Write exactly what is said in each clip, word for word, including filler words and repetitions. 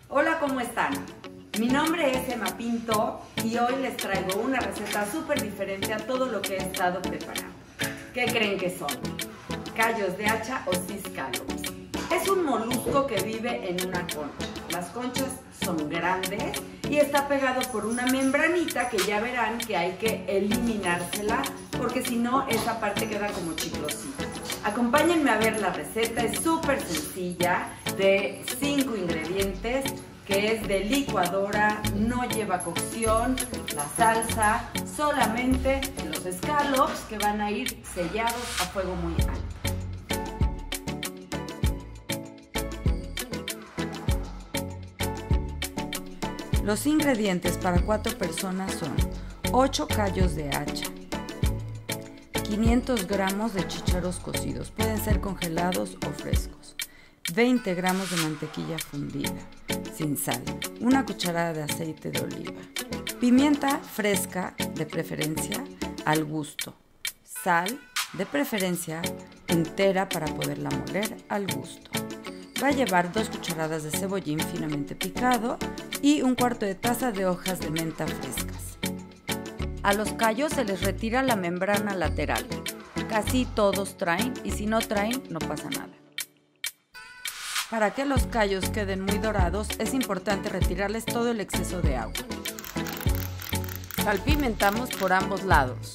Hola, ¿cómo están? Mi nombre es Emma Pinto y hoy les traigo una receta súper diferente a todo lo que he estado preparando. ¿Qué creen que son? Callos de hacha o sea scallops. Es un molusco que vive en una concha. Las conchas son grandes y está pegado por una membranita que ya verán que hay que eliminársela porque si no esa parte queda como chiclosita. Acompáñenme a ver la receta, es súper sencilla, de cinco ingredientes, que es de licuadora, no lleva cocción, la salsa, solamente los scallops que van a ir sellados a fuego muy alto. Los ingredientes para cuatro personas son ocho callos de hacha, quinientos gramos de chícharos cocidos, pueden ser congelados o frescos, veinte gramos de mantequilla fundida, sin sal, una cucharada de aceite de oliva, pimienta fresca de preferencia al gusto, sal de preferencia entera para poderla moler al gusto. Va a llevar dos cucharadas de cebollín finamente picado y un cuarto de taza de hojas de menta frescas. A los callos se les retira la membrana lateral. Casi todos traen y si no traen no pasa nada. Para que los callos queden muy dorados es importante retirarles todo el exceso de agua. Salpimentamos por ambos lados.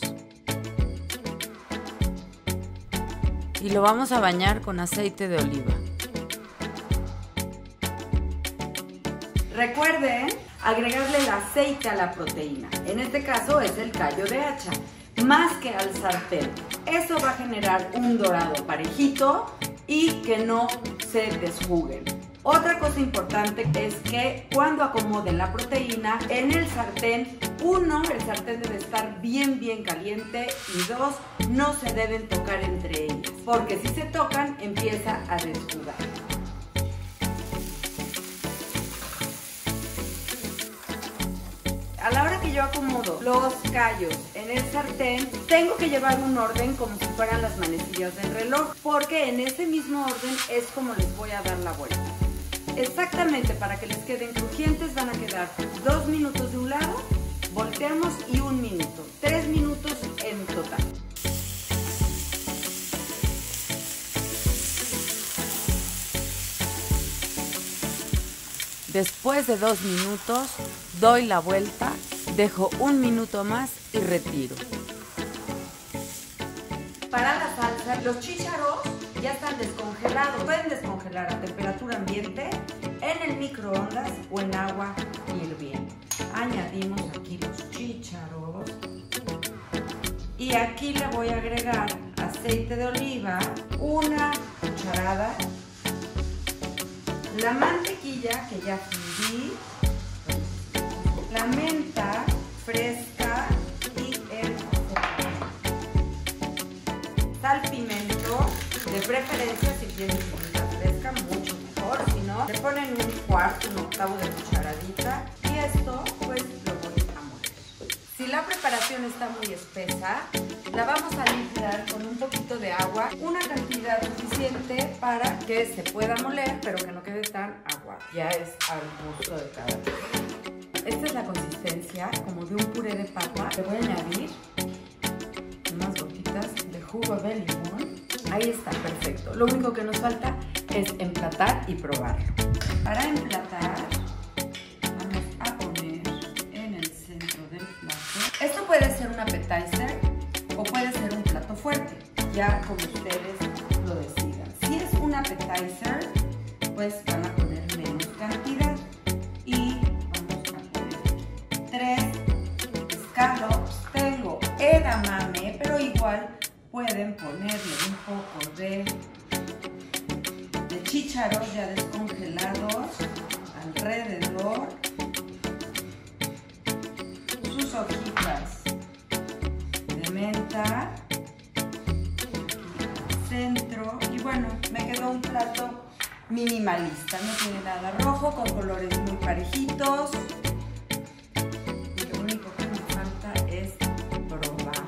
Y lo vamos a bañar con aceite de oliva. Recuerden agregarle el aceite a la proteína, en este caso es el callo de hacha, más que al sartén. Eso va a generar un dorado parejito y que no se desjuguen. Otra cosa importante es que cuando acomoden la proteína en el sartén, uno, el sartén debe estar bien bien caliente y dos, no se deben tocar entre ellas, porque si se tocan empieza a desjugar. A la hora que yo acomodo los callos en el sartén, tengo que llevar un orden como si fueran las manecillas del reloj, porque en ese mismo orden es como les voy a dar la vuelta. Exactamente para que les queden crujientes van a quedar dos minutos de un lado, volteamos y un minuto, tres minutos en total. Después de dos minutos, doy la vuelta, dejo un minuto más y retiro. Para la salsa, los chícharos ya están descongelados. Pueden descongelar a temperatura ambiente, en el microondas o en agua hirviendo. Añadimos aquí los chícharos. Y aquí le voy a agregar aceite de oliva, una cucharada. La mantequilla que ya fundí, la menta fresca y el salpimento, de preferencia si tienen pimienta fresca, mucho mejor, si no, le ponen un cuarto, un octavo de cucharadita y esto pues lo voy a moler. Si la preparación está muy espesa, la vamos a limpiar con un poquito de agua, una cantidad suficiente para que se pueda moler, pero que no quede tan aguado. Ya es al gusto de cada uno. Esta es la consistencia como de un puré de papa. Le voy a añadir unas gotitas de jugo de limón. Ahí está, perfecto. Lo único que nos falta es emplatar y probarlo. Para emplatar, vamos a poner en el centro del plato. Esto puede ser un appetizer o puede ser un plato fuerte, ya como ustedes lo decidan. Si es un appetizer, pues van a poner menos cantidad y vamos a poner tres scallops. Tengo edamame, pero igual pueden ponerle un poco de, de chícharos ya descongelados alrededor, sus hojitas de menta, centro, y bueno, me quedó un plato minimalista, no tiene nada rojo, con colores muy parejitos. Lo único que me falta es probar.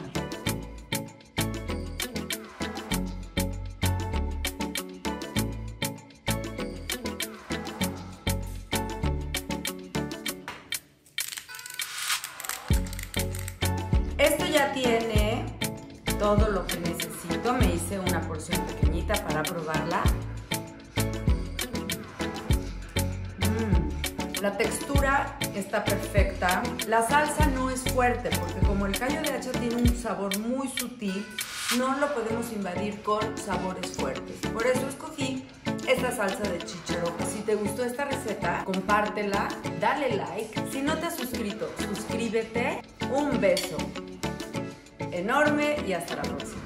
ya tiene todo lo que necesito. Me hice una porción pequeñita para probarla. Mm, la textura está perfecta. La salsa no es fuerte porque como el callo de hacha tiene un sabor muy sutil, no lo podemos invadir con sabores fuertes. Por eso escogí esta salsa de chícharo. Si te gustó esta receta, compártela, dale like. Si no te has suscrito, suscríbete. Un beso enorme y hasta la próxima.